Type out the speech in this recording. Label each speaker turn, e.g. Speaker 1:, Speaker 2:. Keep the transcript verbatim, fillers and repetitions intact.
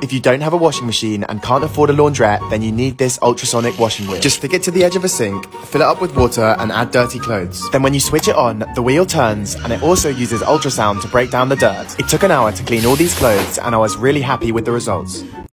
Speaker 1: If you don't have a washing machine and can't afford a laundrette, then you need this ultrasonic washing wheel. Just stick it to the edge of a sink, fill it up with water and add dirty clothes. Then when you switch it on, the wheel turns and it also uses ultrasound to break down the dirt. It took an hour to clean all these clothes and I was really happy with the results.